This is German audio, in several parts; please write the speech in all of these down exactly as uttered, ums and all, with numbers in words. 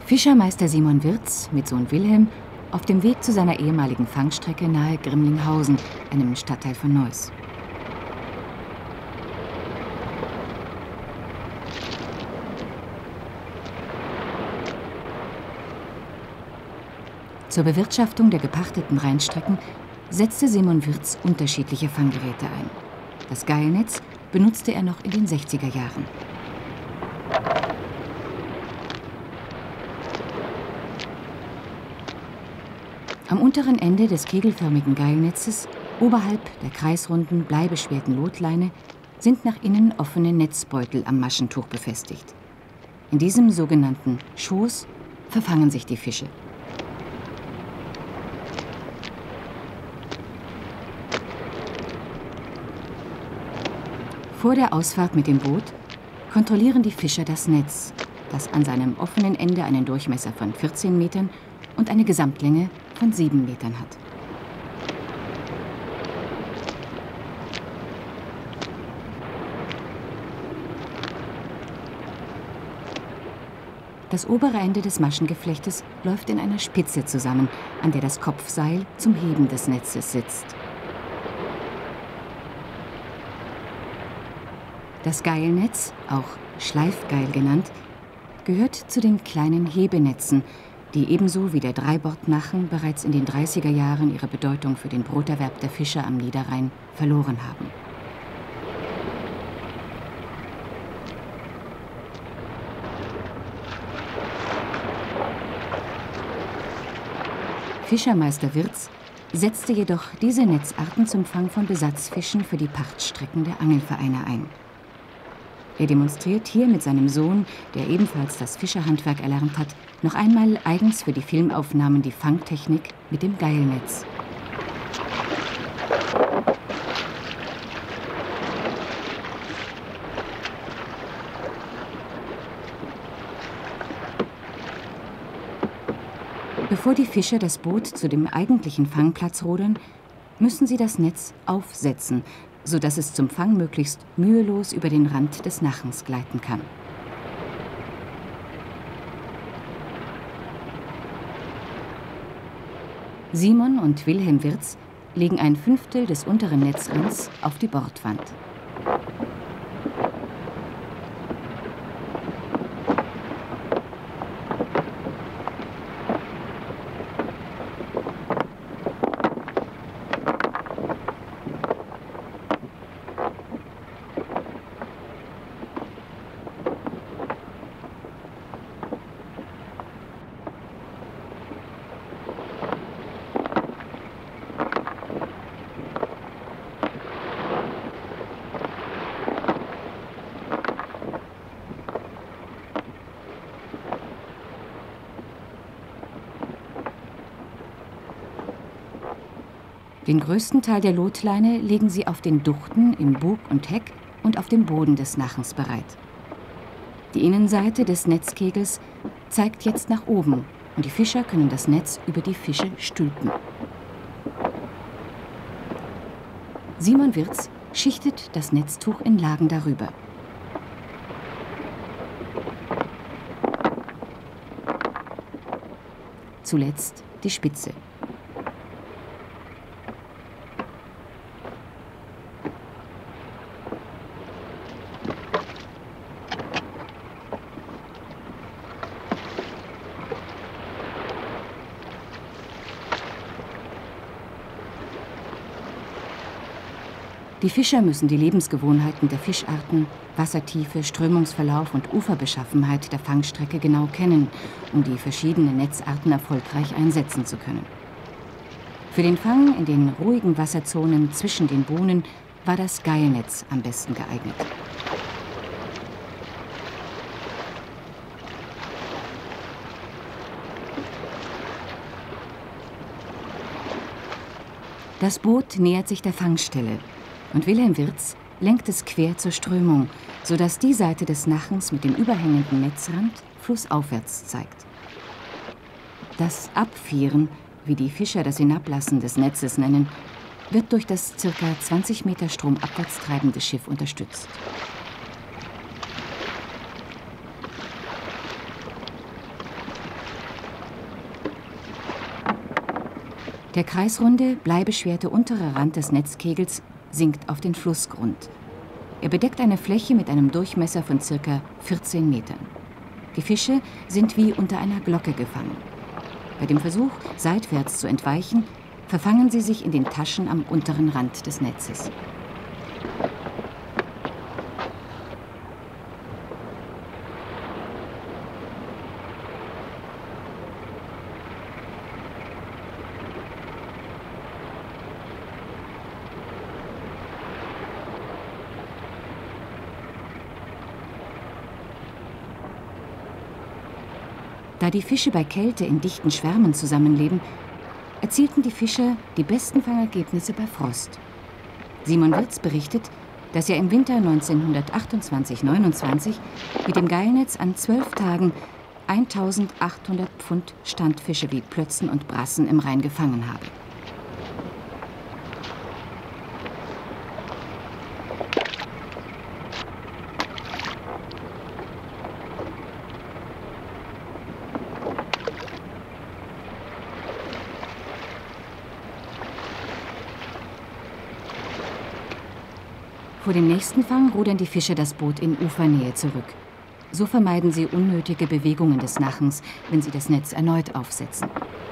Fischermeister Simon Wirz mit Sohn Wilhelm auf dem Weg zu seiner ehemaligen Fangstrecke nahe Grimlinghausen, einem Stadtteil von Neuss. Zur Bewirtschaftung der gepachteten Rheinstrecken setzte Simon Wirz unterschiedliche Fanggeräte ein. Das Geilnetz benutzte er noch in den sechziger Jahren. Am unteren Ende des kegelförmigen Geilnetzes, oberhalb der kreisrunden, bleibeschwerten Lotleine, sind nach innen offene Netzbeutel am Maschentuch befestigt. In diesem sogenannten Schoß verfangen sich die Fische. Vor der Ausfahrt mit dem Boot kontrollieren die Fischer das Netz, das an seinem offenen Ende einen Durchmesser von vierzehn Metern und eine Gesamtlänge von sieben Metern hat. Das obere Ende des Maschengeflechtes läuft in einer Spitze zusammen, an der das Kopfseil zum Heben des Netzes sitzt. Das Geilnetz, auch Schleifgeil genannt, gehört zu den kleinen Hebenetzen, die ebenso wie der Dreibordnachen bereits in den dreißiger Jahren ihre Bedeutung für den Broterwerb der Fischer am Niederrhein verloren haben. Fischermeister Wirz setzte jedoch diese Netzarten zum Fang von Besatzfischen für die Pachtstrecken der Angelvereine ein. Er demonstriert hier mit seinem Sohn, der ebenfalls das Fischerhandwerk erlernt hat, noch einmal eigens für die Filmaufnahmen die Fangtechnik mit dem Geilnetz. Bevor die Fischer das Boot zu dem eigentlichen Fangplatz rudern, müssen sie das Netz aufsetzen, sodass es zum Fang möglichst mühelos über den Rand des Nachens gleiten kann. Simon und Wilhelm Wirz legen ein Fünftel des unteren Netzrands auf die Bordwand. Den größten Teil der Lotleine legen sie auf den Duchten im Bug und Heck und auf dem Boden des Nachens bereit. Die Innenseite des Netzkegels zeigt jetzt nach oben und die Fischer können das Netz über die Fische stülpen. Simon Wirz schichtet das Netztuch in Lagen darüber. Zuletzt die Spitze. Die Fischer müssen die Lebensgewohnheiten der Fischarten, Wassertiefe, Strömungsverlauf und Uferbeschaffenheit der Fangstrecke genau kennen, um die verschiedenen Netzarten erfolgreich einsetzen zu können. Für den Fang in den ruhigen Wasserzonen zwischen den Buhnen war das Geilnetz am besten geeignet. Das Boot nähert sich der Fangstelle und Wilhelm Wirz lenkt es quer zur Strömung, sodass die Seite des Nachens mit dem überhängenden Netzrand flussaufwärts zeigt. Das Abfieren, wie die Fischer das Hinablassen des Netzes nennen, wird durch das ca. zwanzig Meter stromabwärts treibende Schiff unterstützt. Der kreisrunde, bleibeschwerte untere Rand des Netzkegels sinkt auf den Flussgrund. Er bedeckt eine Fläche mit einem Durchmesser von ca. vierzehn Metern. Die Fische sind wie unter einer Glocke gefangen. Bei dem Versuch, seitwärts zu entweichen, verfangen sie sich in den Taschen am unteren Rand des Netzes. Da die Fische bei Kälte in dichten Schwärmen zusammenleben, erzielten die Fischer die besten Fangergebnisse bei Frost. Simon Wirz berichtet, dass er im Winter neunzehnhundertachtundzwanzig neunundzwanzig mit dem Geilnetz an zwölf Tagen eintausendachthundert Pfund Standfische wie Plötzen und Brassen im Rhein gefangen habe. Vor dem nächsten Fang rudern die Fischer das Boot in Ufernähe zurück. So vermeiden sie unnötige Bewegungen des Nachens, wenn sie das Netz erneut aufsetzen.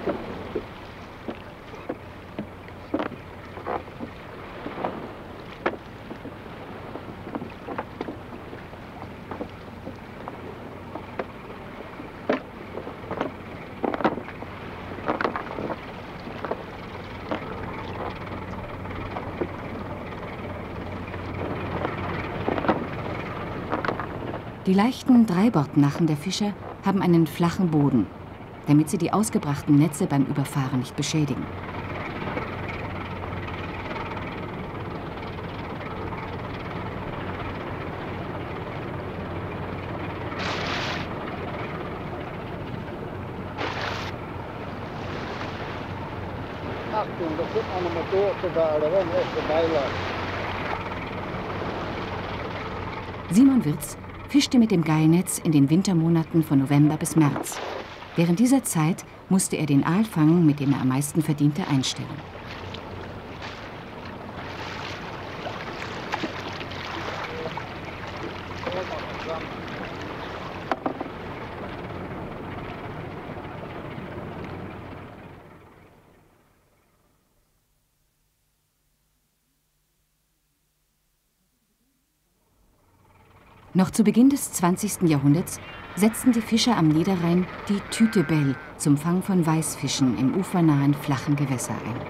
Die leichten Dreibordnachen der Fischer haben einen flachen Boden, damit sie die ausgebrachten Netze beim Überfahren nicht beschädigen. Achtung, da kommt noch ein Motor vorbei, da werden erst vorbei. Simon Wirz fischte mit dem Geilnetz in den Wintermonaten von November bis März. Während dieser Zeit musste er den Aalfang, mit dem er am meisten verdiente, einstellen. Noch zu Beginn des zwanzigsten Jahrhunderts setzten die Fischer am Niederrhein die Tütebell zum Fang von Weißfischen im ufernahen flachen Gewässer ein.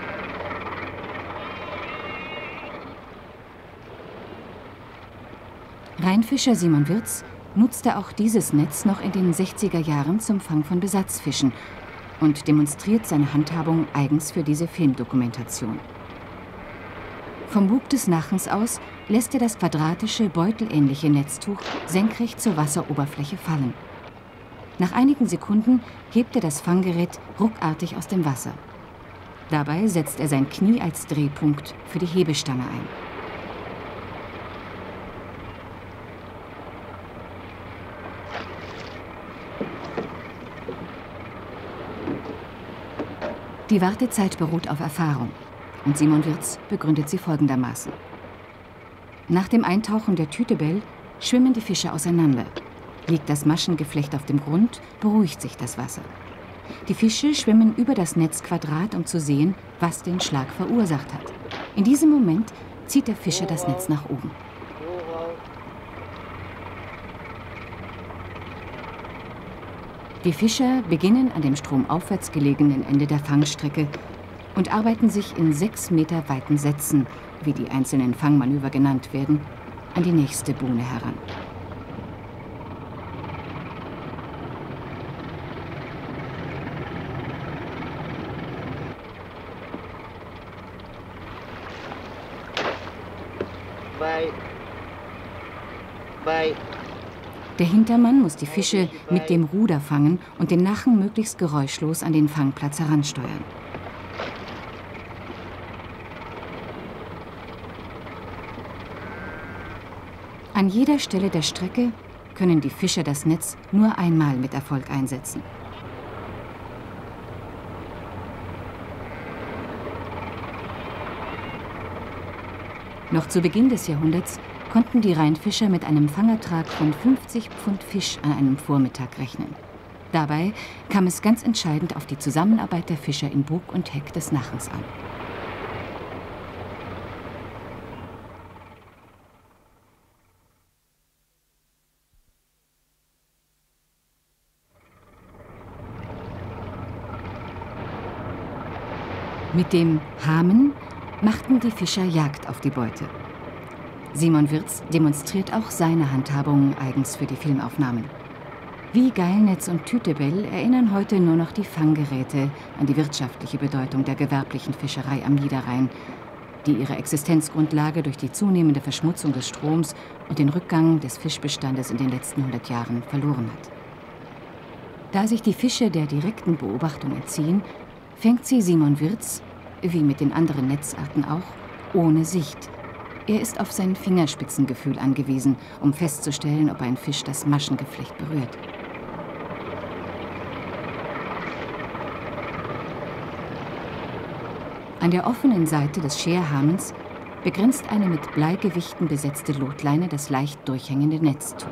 Rheinfischer Simon Wirz nutzte auch dieses Netz noch in den sechziger Jahren zum Fang von Besatzfischen und demonstriert seine Handhabung eigens für diese Filmdokumentation. Vom Bug des Nachens aus lässt er das quadratische, beutelähnliche Netztuch senkrecht zur Wasseroberfläche fallen. Nach einigen Sekunden hebt er das Fanggerät ruckartig aus dem Wasser. Dabei setzt er sein Knie als Drehpunkt für die Hebestange ein. Die Wartezeit beruht auf Erfahrung. Und Simon Wirz begründet sie folgendermaßen. Nach dem Eintauchen der Tütebell schwimmen die Fische auseinander. Liegt das Maschengeflecht auf dem Grund, beruhigt sich das Wasser. Die Fische schwimmen über das Netzquadrat, um zu sehen, was den Schlag verursacht hat. In diesem Moment zieht der Fischer das Netz nach oben. Die Fischer beginnen an dem stromaufwärts gelegenen Ende der Fangstrecke und arbeiten sich in sechs Meter weiten Sätzen, wie die einzelnen Fangmanöver genannt werden, an die nächste Buhne heran. Bei. Bei. Der Hintermann muss die Fische mit dem Ruder fangen und den Nachen möglichst geräuschlos an den Fangplatz heransteuern. An jeder Stelle der Strecke können die Fischer das Netz nur einmal mit Erfolg einsetzen. Noch zu Beginn des Jahrhunderts konnten die Rheinfischer mit einem Fangertrag von fünfzig Pfund Fisch an einem Vormittag rechnen. Dabei kam es ganz entscheidend auf die Zusammenarbeit der Fischer in Bug und Heck des Nachens an. Mit dem Hamen machten die Fischer Jagd auf die Beute. Simon Wirz demonstriert auch seine Handhabung eigens für die Filmaufnahmen. Wie Geilnetz und Tütebell erinnern heute nur noch die Fanggeräte an die wirtschaftliche Bedeutung der gewerblichen Fischerei am Niederrhein, die ihre Existenzgrundlage durch die zunehmende Verschmutzung des Stroms und den Rückgang des Fischbestandes in den letzten hundert Jahren verloren hat. Da sich die Fische der direkten Beobachtung entziehen, fängt sie Simon Wirz, wie mit den anderen Netzarten auch, ohne Sicht. Er ist auf sein Fingerspitzengefühl angewiesen, um festzustellen, ob ein Fisch das Maschengeflecht berührt. An der offenen Seite des Scherhamens begrenzt eine mit Bleigewichten besetzte Lotleine das leicht durchhängende Netztuch.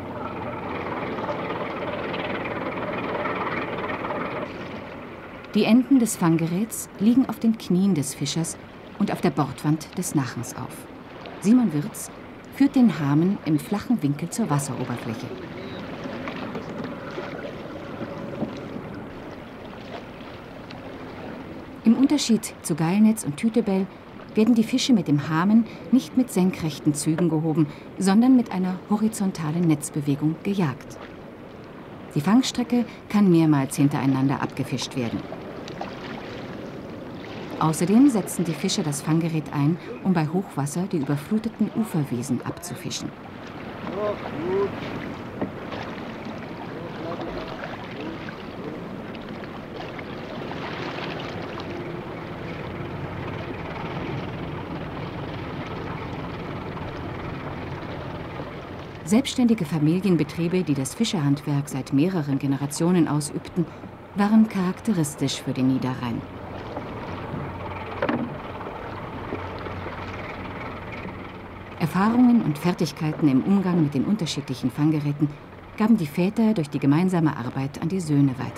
Die Enden des Fanggeräts liegen auf den Knien des Fischers und auf der Bordwand des Nachens auf. Simon Wirz führt den Hamen im flachen Winkel zur Wasseroberfläche. Im Unterschied zu Geilnetz und Tütebell werden die Fische mit dem Hamen nicht mit senkrechten Zügen gehoben, sondern mit einer horizontalen Netzbewegung gejagt. Die Fangstrecke kann mehrmals hintereinander abgefischt werden. Außerdem setzen die Fischer das Fanggerät ein, um bei Hochwasser die überfluteten Uferwiesen abzufischen. Selbstständige Familienbetriebe, die das Fischerhandwerk seit mehreren Generationen ausübten, waren charakteristisch für den Niederrhein. Erfahrungen und Fertigkeiten im Umgang mit den unterschiedlichen Fanggeräten gaben die Väter durch die gemeinsame Arbeit an die Söhne weiter.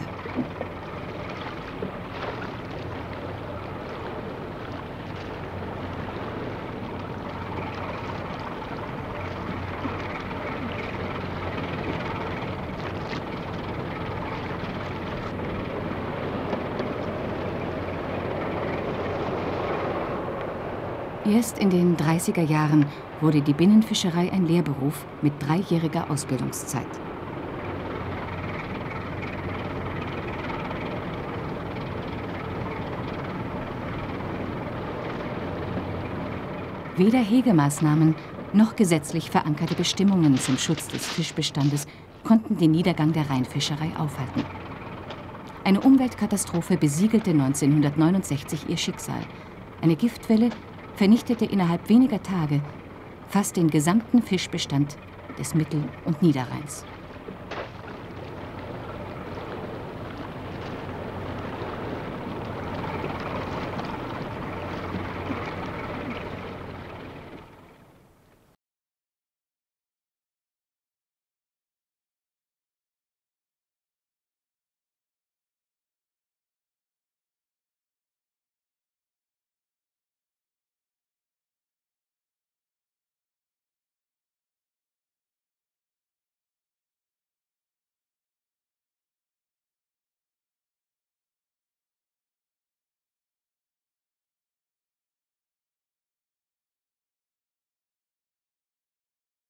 Erst in den dreißiger Jahren wurde die Binnenfischerei ein Lehrberuf mit dreijähriger Ausbildungszeit. Weder Hegemaßnahmen noch gesetzlich verankerte Bestimmungen zum Schutz des Fischbestandes konnten den Niedergang der Rheinfischerei aufhalten. Eine Umweltkatastrophe besiegelte neunzehnhundertneunundsechzig ihr Schicksal. Eine Giftwelle vernichtete innerhalb weniger Tage fast den gesamten Fischbestand des Mittel- und Niederrheins.